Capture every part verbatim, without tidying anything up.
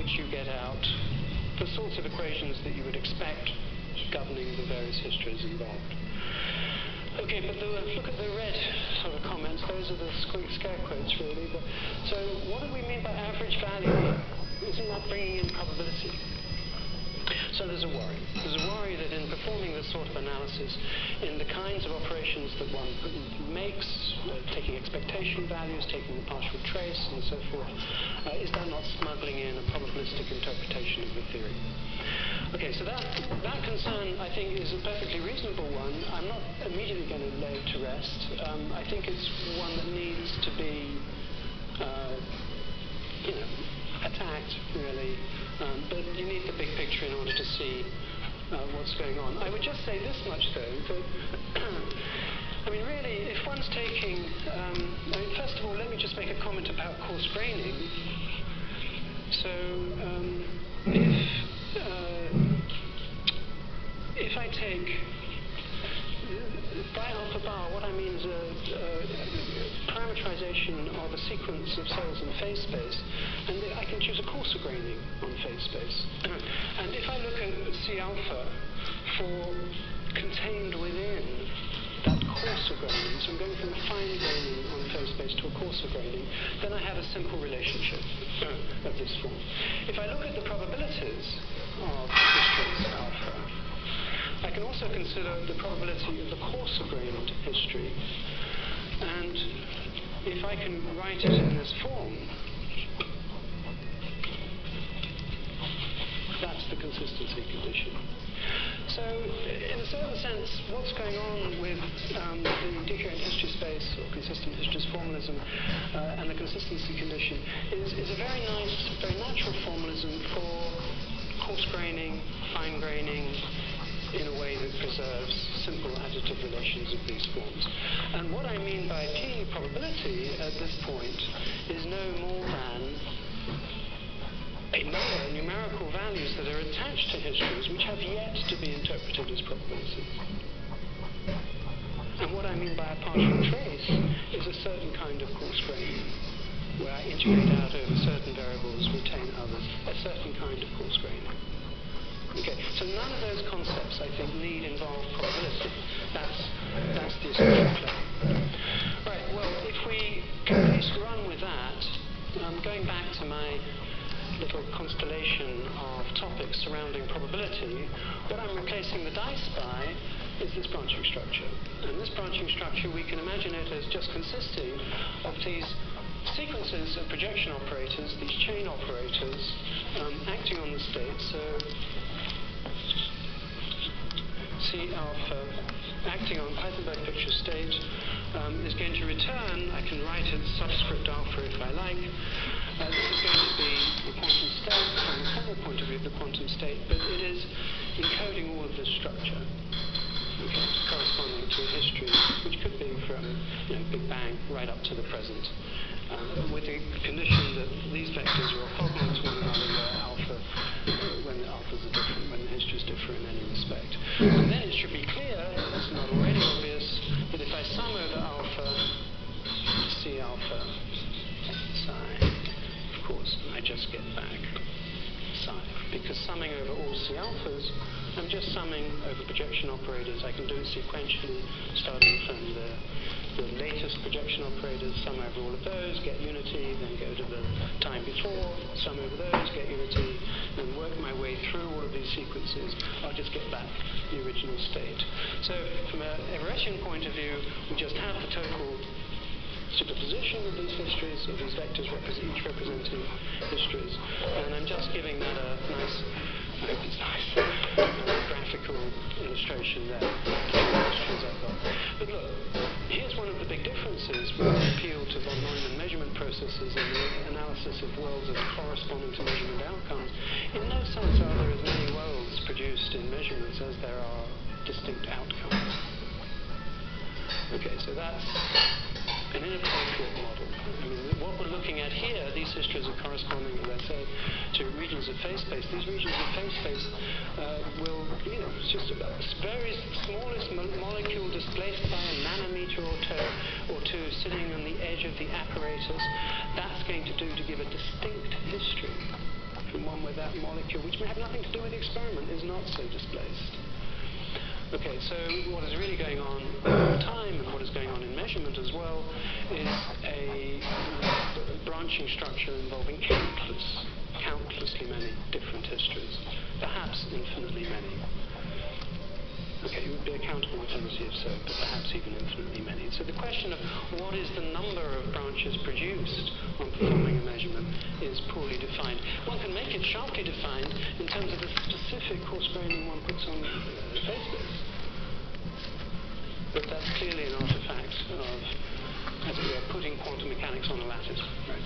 which you get out the sorts of equations that you would expect governing the various histories involved. Okay, but the, look at the red sort of comments. Those are the square scare quotes, really. But, so what do we mean by average value? Isn't that bringing in probability? So there's a worry. There's a worry that in performing this sort of analysis, in the kinds of operations that one makes, uh, taking expectation values, taking the partial trace, and so forth, uh, is that not smuggling in a probabilistic interpretation of the theory? Okay, so that, that concern, I think, is a perfectly reasonable one. I'm not immediately going to lay it to rest. Um, I think it's one that needs to be, uh, you know, attacked, really. Um, but you need the big picture in order to see uh, what's going on. I would just say this much, though, that, I mean, really, if one's taking, um, I mean, first of all, let me just make a comment about coarse graining. So, um, if, uh, if I take, by alpha bar, what I mean is a, a parameterization of a sequence of cells in phase space, and I can choose a coarser graining on phase space. And if I look at C alpha for contained within that coarser graining, so I'm going from a fine graining on phase space to a coarser graining, then I have a simple relationship uh, of this form. If I look at the probabilities of histories alpha, I can also consider the probability of the coarser grained history. And if I can write it in this form, that's the consistency condition. So, in a certain sense, what's going on with um, the decoherent history space, or consistent histories formalism, uh, and the consistency condition is, is a very nice, very natural formalism for coarse graining, fine graining, in a way that preserves simple additive relations of these forms. And what I mean by P probability at this point is no more than a number of numerical values that are attached to histories which have yet to be interpreted as probabilities. And what I mean by a partial trace is a certain kind of coarse graining, where I integrate out over certain variables, retain others, a certain kind of coarse graining. Okay, so none of those concepts, I think, need involve probability. That's, that's the essential claim. Right, well, if we can at least run with that, um, going back to my little constellation of topics surrounding probability, what I'm replacing the dice by is this branching structure. And this branching structure, we can imagine it as just consisting of these sequences of projection operators, these chain operators, um, acting on the state. So C alpha acting on Python-Bird picture state um, is going to return, I can write it subscript alpha if I like. Uh, this is going to be the quantum state from the formal point of view of the quantum state, but it is encoding all of this structure, okay, corresponding to a history which could be from, you know, Big Bang right up to the present, um, with the condition that these vectors are orthogonal to one another, where alpha, when the alphas are different, when the histories differ in any respect. And then it should be clear, if it's not already obvious, that if I sum over alpha, C alpha, psi, of course, I just get back psi. Because summing over all C alphas, I'm just summing over projection operators. I can do it sequentially, starting from the, the latest projection operators, sum over all of those, get unity, then go to the time before, sum over those, get unity, and work my way through all of these sequences. I'll just get back the original state. So from an Everettian point of view, we just have the total superposition of these histories, of these vectors, represent, each representing histories. And I'm just giving that a nice, I hope it's nice, uh, graphical illustration there of the histories I've got. But look, here's one of the big differences with the appeal to von Neumann measurement processes and the analysis of worlds as corresponding to measurement outcomes. In no sense are there as many worlds produced in measurements as there are distinct outcomes. Okay, so that's an inappropriate model. I mean, what we're looking at here, these histories are corresponding, as I say, to regions of phase space. These regions of phase space uh, will, you know, it's just a very smallest mo molecule displaced by a nanometer or two, or two sitting on the edge of the apparatus. That's going to do to give a distinct history. from one where that molecule, which may have nothing to do with the experiment, is not so displaced. Okay, so what is really going on in time and what is going on in measurement as well is a branching structure involving countless, countlessly many different histories, perhaps infinitely many. Okay, it would be a countable infinity if so, but perhaps even infinitely many. So the question of what is the number of branches produced on performing a measurement is poorly defined. One can make it sharply defined in terms of the specific coarse graining one puts on uh, face bits. But that's clearly an artifact of, as it were, putting quantum mechanics on a lattice. Right.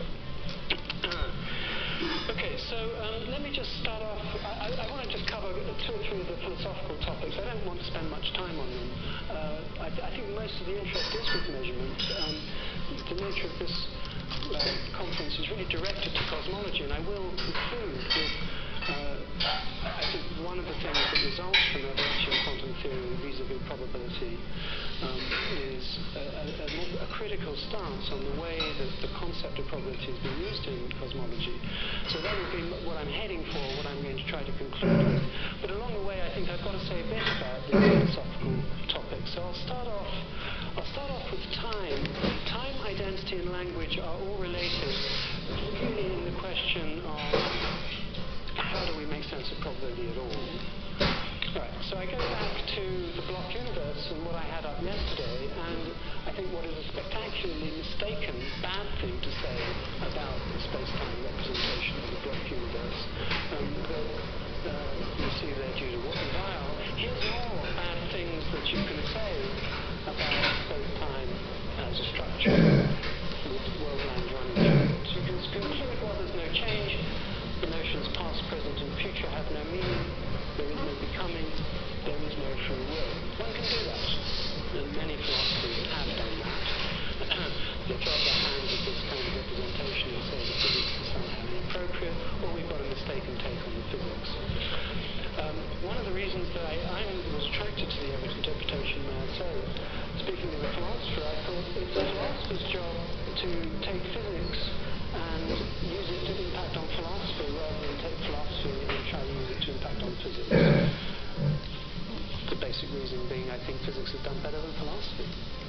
Okay, so um, let me just start off. I, I want to just cover two or three of the philosophical topics. I don't want to spend much time on them. Uh, I, I think most of the interest is with measurement. Um, the nature of this uh, conference is really directed to cosmology, and I will conclude with, uh, I think, one of the things that results from evolution quantum theory vis-a-vis probability um, is a, a, a, more, a critical stance on the way that the concept of probability has been used in cosmology. So that will be what I'm heading for, what I'm going to try to conclude with. But along the way, I think I've got to say a bit about the philosophical topics. So I'll start off. I'll start off with time. Time, identity, and language are all related, really, in the question of how do we make sense of probability at all. Right, so I go back to the block universe and what I had up yesterday, and I think what is a spectacularly mistaken, bad thing to say about the space-time representation of the block universe um, that uh, you see there due to Weil. Here's more bad things that you can say about space-time as a structure with world lines running through it. You can conclude, well, there's no change. The notions past, present, and future have no meaning. There is no becoming. There is no free will. One can do that. And many philosophers have done that. They throw up their hands at this kind of representation and say the physics is somehow inappropriate, or we've got a mistaken take on the physics. Um, one of the reasons that I, I was attracted to the Everett interpretation, may I say, speaking as a philosopher, I thought it's a philosopher's job to take physics and use it to impact on philosophy rather than take philosophy and try to use it to impact on physics. The basic reason being I think physics has done better than philosophy.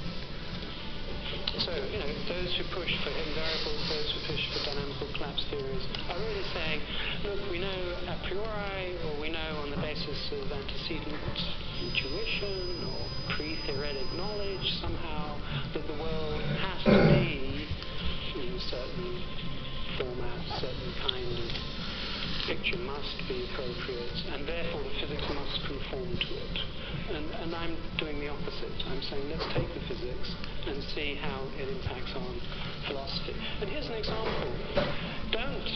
So, you know, those who push for hidden variables, those who push for dynamical collapse theories are really saying, look, we know a priori, or we know on the basis of antecedent intuition or pre-theoretic knowledge somehow that the world has to be in a certain format, certain kind of picture must be appropriate, and therefore the physics must conform to it. And, and I'm doing the opposite. I'm saying let's take the physics and see how it impacts on philosophy. And here's an example. Don't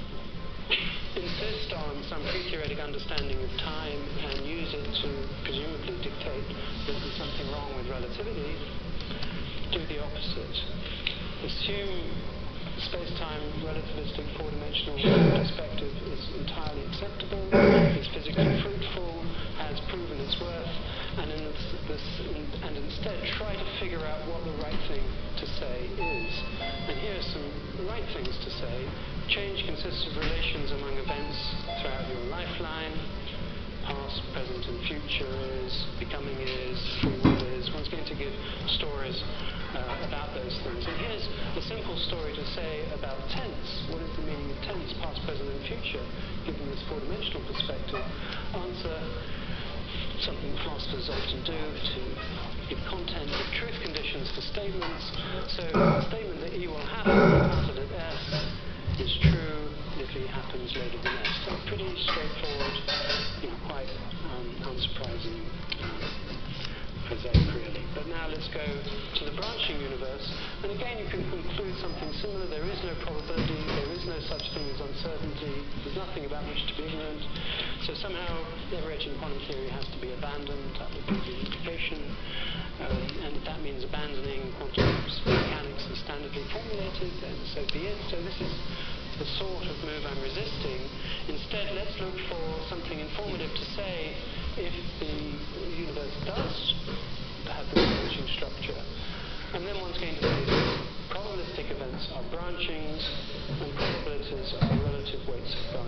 insist on some pre-theoretic understanding of time and use it to presumably dictate that there's something wrong with relativity. Do the opposite. Assume space-time relativistic four-dimensional perspective is entirely acceptable, is physically fruitful, has proven its worth, and, in this, this, in, and instead try to figure out what the right thing to say is. And here are some right things to say. Change consists of relations among events throughout your lifeline. Past, present, and future is, becoming is, free will is. One's going to give stories uh, about those things. And here's a simple story to say about tense. What is the meaning of tense, past, present, and future, given this four-dimensional perspective? Answer, something philosophers often do, to give content with truth conditions to statements. So the statement that E will happen started at S is true if E happens later than S. So pretty straightforward, you know, quite um, unsurprising, um, prosaic really. But now let's go to the branching universe. And again, you can conclude something similar. There is no probability. There is no such thing as uncertainty. There's nothing about which to be ignorant. So somehow, Everettian quantum theory has to be abandoned. That would be the implication. Um, and if that means abandoning quantum mechanics as standardly formulated, then so be it. So this is the sort of move I'm resisting. Instead, let's look for something informative to say if the universe does have this branching structure. And then one's going to say that probabilistic events are branchings and probabilities are relative weights of branches.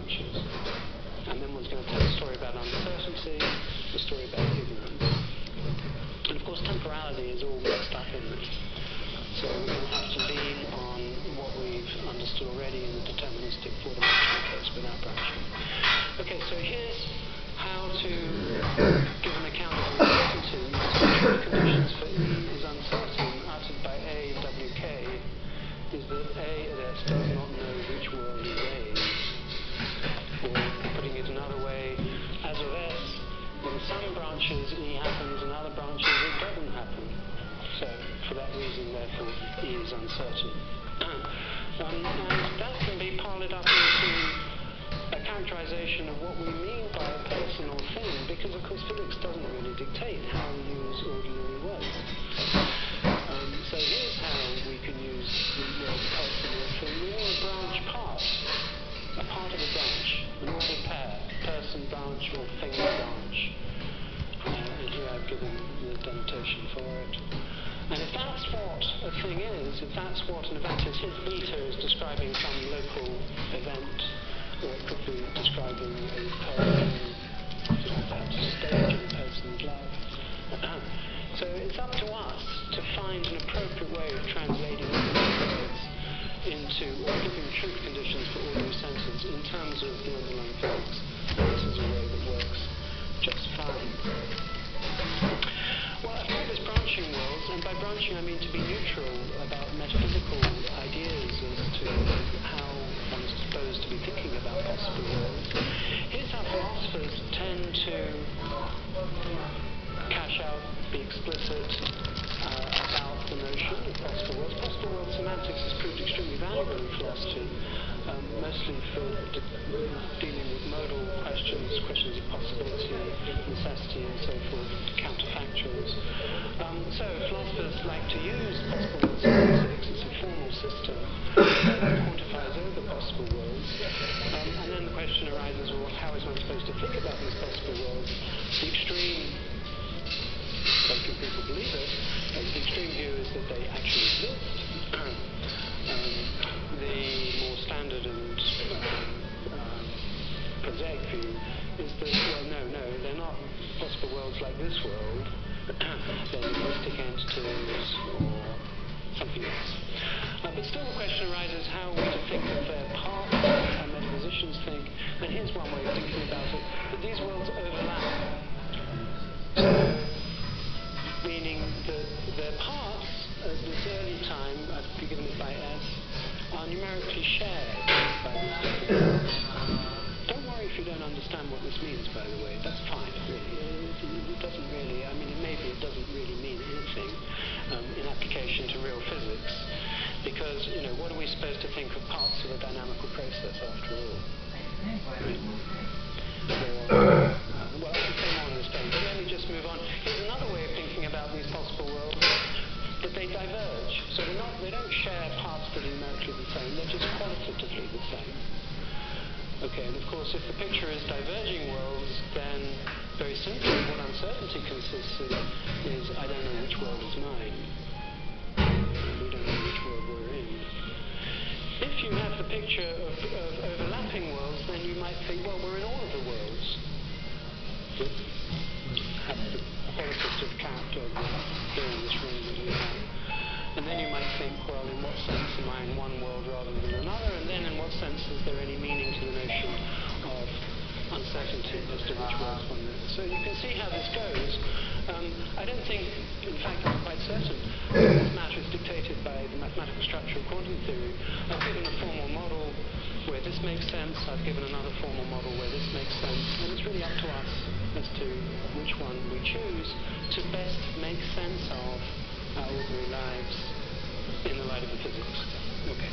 branching. Okay, so here's how to give an account of uncertainty. So conditions for E is uncertain, uttered by A in W K, is that A at S does not know which world is A. Or putting it another way, as of S, in some branches E happens, in other branches it doesn't happen. So, for that reason, therefore, E is uncertain. um, and that can be parlayed up into a characterization of what we mean by a person or thing, because, of course, physics doesn't really dictate how we use ordinary words. Um, so here's how we can use the word person or thing. We mean a branch part, a part of a branch, an ordered pair, person branch or thing branch. Uh, and here I've given the denotation for it. And if that's what a thing is, if that's what an event is, his beta is describing some local event, or it could be describing a person, perhaps a stage in a person's life. So it's up to us to find an appropriate way of translating these words into, or giving truth conditions for ordinary senses in terms of the underlying physics. This is a way that works just fine. Well, I've called this branching worlds, and by branching I mean to be neutral about metaphysical ideas as to how one is supposed to be thinking about possible worlds. Here's how philosophers tend to cash out, be explicit uh, about the notion of possible worlds. Possible world semantics has proved extremely valuable in philosophy, um, mostly for de dealing with modal questions, questions of possibility, necessity, and so forth, counterfactuals. Um, so philosophers like to use possible world semantics. It's a formal system that quantifies over possible worlds. Um, and then the question arises, well, how is one supposed to think about these possible worlds? The extreme, very few people believe it, uh, the extreme view is that they actually exist. um, the more standard and um, um, prosaic view is that, well, no, no, they're not possible worlds like this world. They're linguistic entities or something else. Uh, but still the question arises how we to think of their parts, how metaphysicians think. And here's one way of thinking about it, that these worlds overlap. So, meaning that their parts at this early time, I've given it by S, are numerically shared by these different worlds. Don't worry if you don't understand what this means, by the way. That's fine, really. It, it doesn't really, I mean, maybe it doesn't really mean anything um, in application to real physics, because, you know, what are we supposed to think of parts of a dynamical process, after all? Right? Or, uh, well, I could say more on this page, but let me just move on. Here's another way of thinking about these possible worlds, that they diverge. So they're not, they don't share parts that are numerically the same, they're just qualitatively the same. Okay, and of course, if the picture is diverging worlds, then very simply what uncertainty consists in is I don't know which world is mine. We don't know which world we're in. If you have the picture of, of overlapping worlds, then you might think, well, we're in all of the worlds that have the qualitative character here in this room that we have. And then you might think, well, in what sense am I in one world rather than another? And then in what sense is there any meaning to the notion of uncertainty as to which worlds one is? So you can see how this goes. Um, I don't think, in fact, I'm quite certain that this matter is dictated by the mathematical structure of quantum theory. I've given a formal model where this makes sense. I've given another formal model where this makes sense. And it's really up to us as to which one we choose to best make sense of our ordinary lives in the light of the physics. Okay.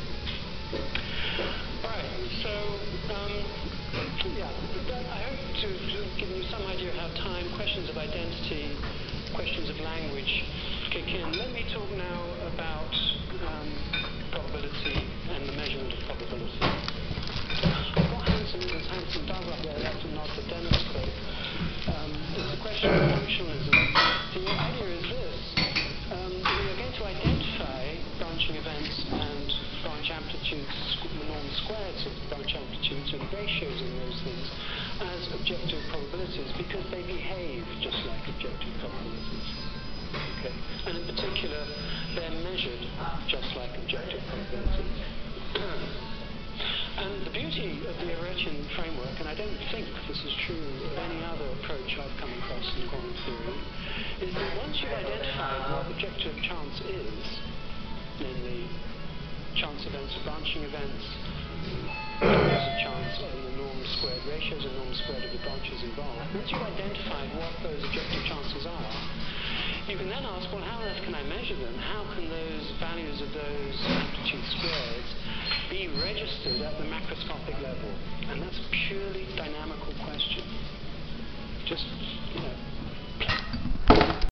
Right, so, um, yeah, I hope to have given you some idea of how time, questions of identity, questions of language kick in. Let me talk now about um, probability and the measurement of probability. I've got Hansen, there's Hansen Dove up there, that's not the Dennis quote. Um, it's a question of functionalism. The idea is this. Um, we are going to identify branching events and branch amplitudes, norm squareds of branch amplitudes and ratios in those things as objective probabilities because they behave just like objective probabilities. Okay? And in particular, they're measured just like objective probabilities. And the beauty beauty of the Everettian framework, and I don't think this is true of any other approach I've come across in quantum theory, is that once you've identified what objective chance is, namely chance events or branching events, numbers of chance and the norm squared ratios and norm squared of the branches involved, once you've identified what those objective chances are, you can then ask, well, how on earth can I measure them? How can those values of those amplitude squareds be registered at the macroscopic level? And that's a purely dynamical question. Just, you know,